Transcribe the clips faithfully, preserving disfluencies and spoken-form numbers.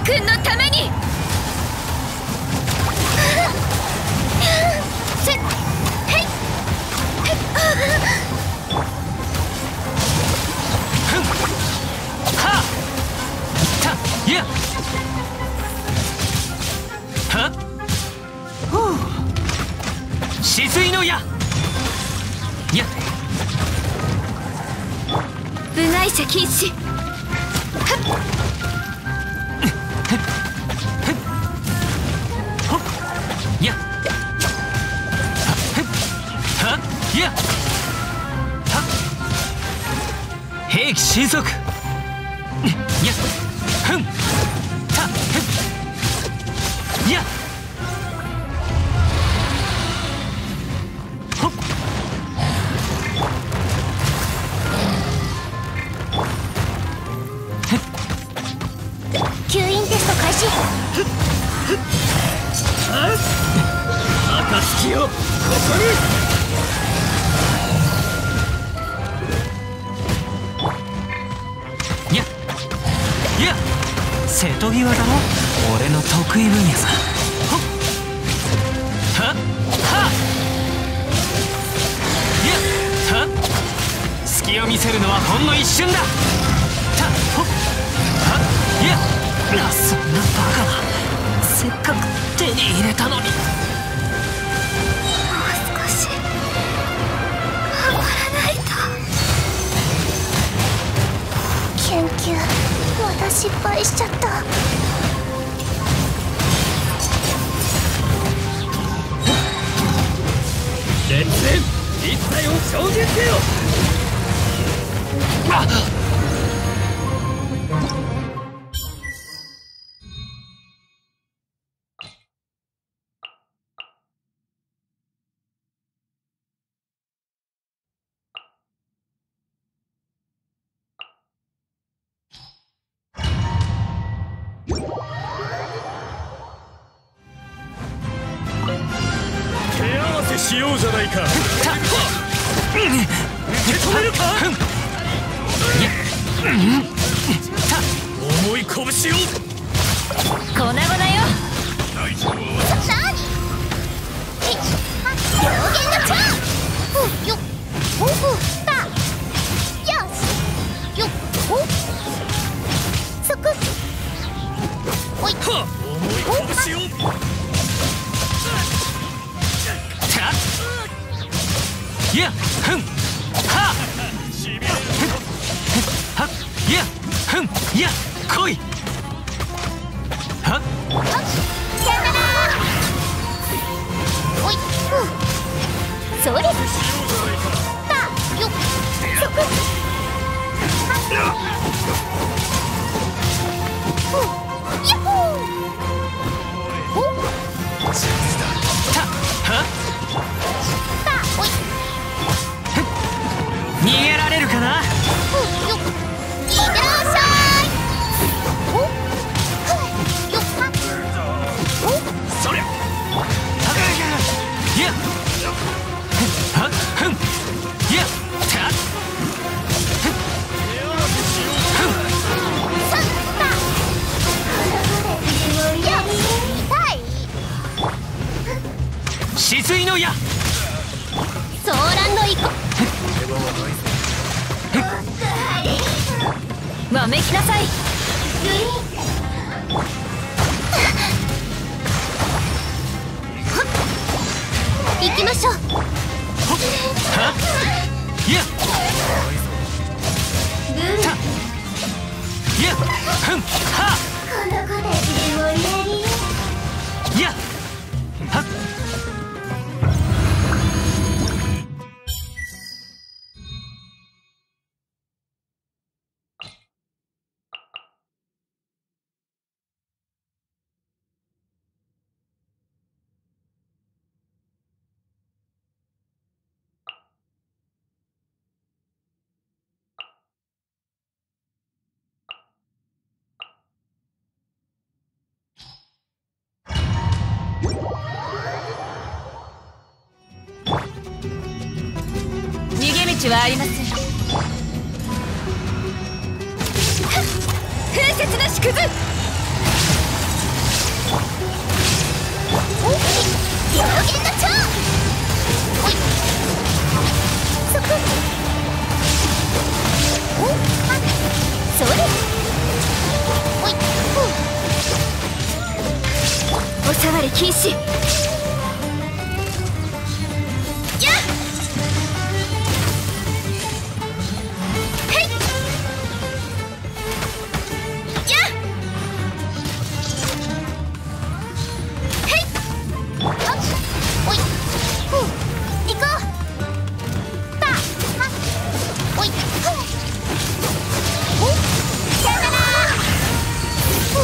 君のために。せっへいへいふんはあたいやはっふう止水の矢や部外者禁止。 やはっやはっ兵器神速やふんたふんやほっ吸引テスト開始。 暁よここに。やや瀬戸際だろ俺の得意分野さ。ほっはっはっやはっ隙を見せるのはほんの一瞬だ。たほっはっやあそんなバカなせっかく手に入れたのに。 研究また失敗しちゃった。 連戦一体を証言せよ。あっしようじゃないか。受け止めるか。重い拳を粉々よ。さあに表現のチャンよっほふたよしよっほそくおい重い拳をやふんはっはっやふんや来いはっさよなら。おいそれたよっそくやっほーたはっ逃げられるかな。よっいってらっしゃい。およっおそりゃやはっふんやたさった止水の矢ソーランの一個わめきなさい。行きましょう。はっやたやふんはやはっはありません。風雪の縮図おっ病原の蝶。おいそこ。おっあそれ。おいお触り禁止。 やっへいやっへいはっおいふう行こうたはっおいふうおさよならふ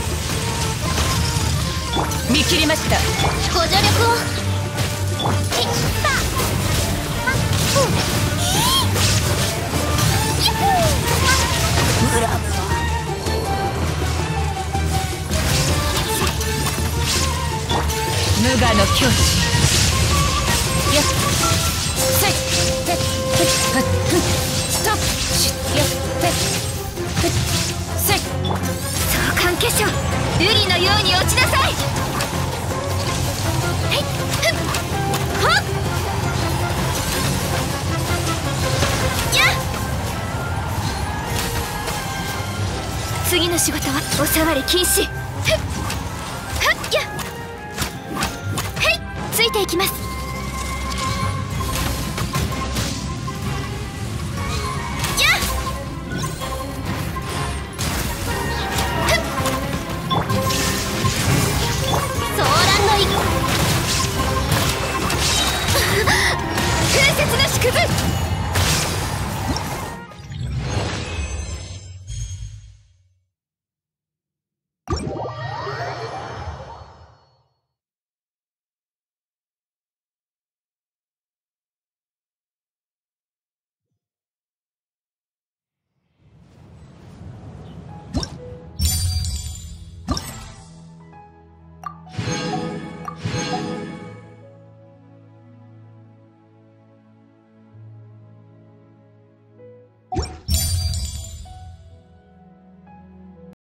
う見切りました。 ご助力をひったはっふういっふうブラム無我の境地。やっせいてふっふっふっストップシュッやってふっせい相関化粧瑠璃のように落ちなさい。 へいふっはっやっ次の仕事はお触り禁止。 ふっはっやっついていきます。